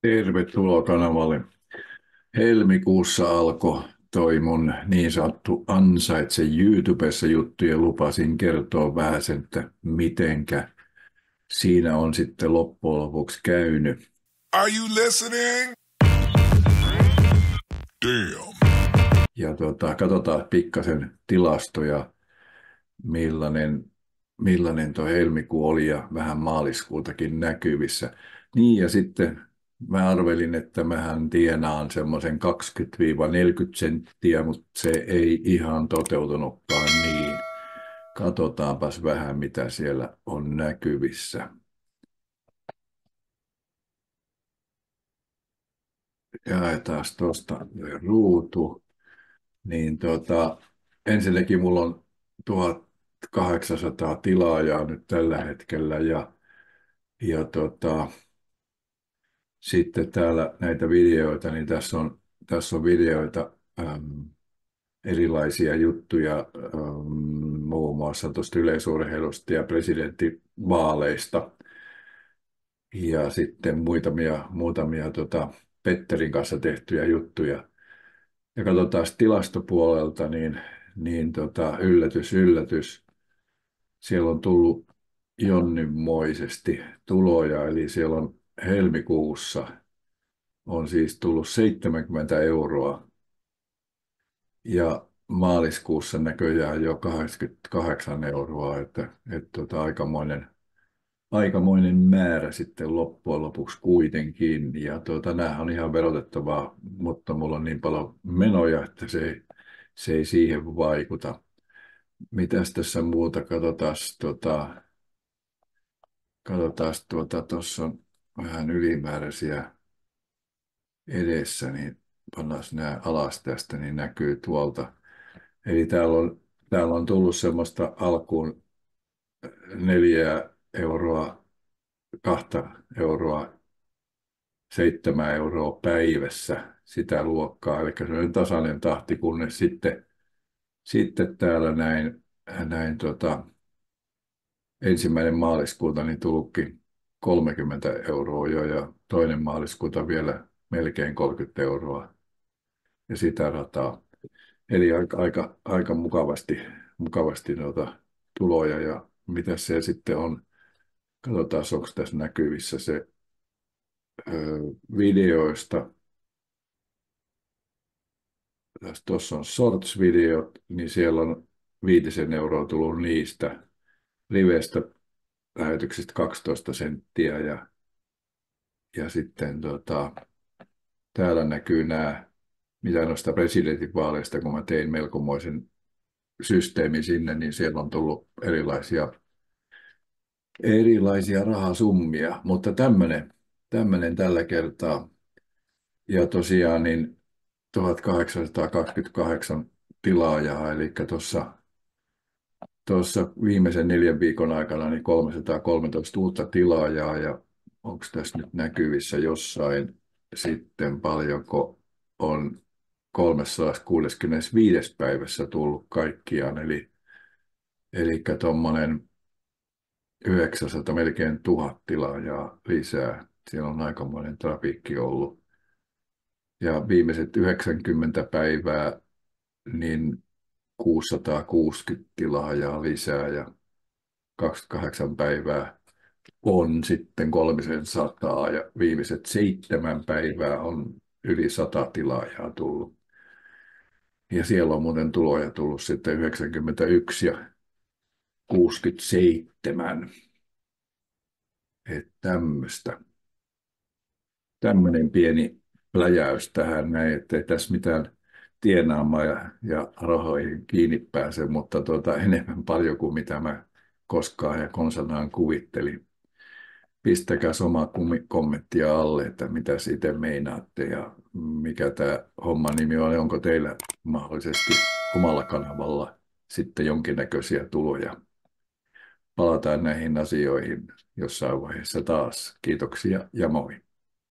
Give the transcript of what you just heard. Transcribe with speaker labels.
Speaker 1: Tervetuloa kanavalle. Helmikuussa alkoi toi mun niin sanottu Ansaitse YouTubessa juttu ja lupasin kertoa vähän sen, että mitenkä siinä on sitten loppujen lopuksi käynyt.
Speaker 2: Are you listening? Damn.
Speaker 1: Ja katsotaan pikkasen tilastoja, millainen tuo helmikuu oli ja vähän maaliskuutakin näkyvissä. Niin ja sitten mä arvelin, että mähän tienaan semmoisen 20-40 senttiä, mutta se ei ihan toteutunutkaan niin. Katsotaanpas vähän, mitä siellä on näkyvissä. Jaetaan tuosta ruutu. Niin ensinnäkin mulla on 1800 tilaajaa nyt tällä hetkellä ja sitten täällä näitä videoita, niin tässä on videoita, erilaisia juttuja, muun muassa tuosta yleisurheilusta ja presidenttivaaleista ja sitten muutamia Petterin kanssa tehtyjä juttuja. Ja katsotaan tilastopuolelta, niin yllätys, yllätys. Siellä on tullut jonninmoisesti tuloja, eli siellä on helmikuussa on siis tullut 70 euroa ja maaliskuussa näköjään jo 88 euroa, että aikamoinen määrä sitten loppujen lopuksi kuitenkin. Ja nämähän on ihan verotettavaa, mutta mulla on niin paljon menoja, että se ei siihen vaikuta. Mitäs tässä muuta? Tuossa on vähän ylimääräisiä edessä, niin pannaan nämä alas tästä, niin näkyy tuolta. Eli täällä on tullut semmoista alkuun 4 euroa, 2 euroa, 7 euroa päivässä sitä luokkaa. Eli se on tasainen tahti, kunnes sitten täällä näin 1. maaliskuuta niin tullutkin 30 euroa jo ja 2. maaliskuuta vielä melkein 30 euroa ja sitä rataa. Eli aika mukavasti tuloja ja mitä se sitten on. Katsotaan, onko tässä näkyvissä se videoista. Tuossa on shorts-videot, niin siellä on 5 euroa tullut niistä. Livestä lähetyksistä 12 senttiä ja sitten täällä näkyy nämä, mitä noista presidentinvaaleista, kun mä tein melkomoisen systeemi sinne, niin siellä on tullut erilaisia rahasummia, mutta tämmöinen tällä kertaa. Ja tosiaan niin 1828 tilaajaa, eli tuossa viimeisen 4 viikon aikana niin 313 uutta tilaajaa, ja onko tässä nyt näkyvissä jossain sitten paljonko on 365 päivässä tullut kaikkiaan, eli tuommoinen 900, melkein 1000 tilaajaa lisää. Siellä on aikamoinen trafiikki ollut. Ja viimeiset 90 päivää, niin 660 tilaajaa lisää ja 28 päivää on sitten 300 ja viimeiset 7 päivää on yli 100 tilaajaa tullut. Ja siellä on muuten tuloja tullut sitten 91 ja 67. Että tämmöinen pieni pläjäys tähän näin, ettei tässä mitään tienaamaan ja rahoihin kiinni pääse, mutta enemmän paljon kuin mitä mä koskaan ja konsanaan kuvittelin. Pistäkää oma kommenttia alle, että mitä siitä meinaatte ja mikä tämä homman nimi on. Onko teillä mahdollisesti omalla kanavalla sitten jonkinnäköisiä tuloja? Palataan näihin asioihin jossain vaiheessa taas. Kiitoksia ja moi.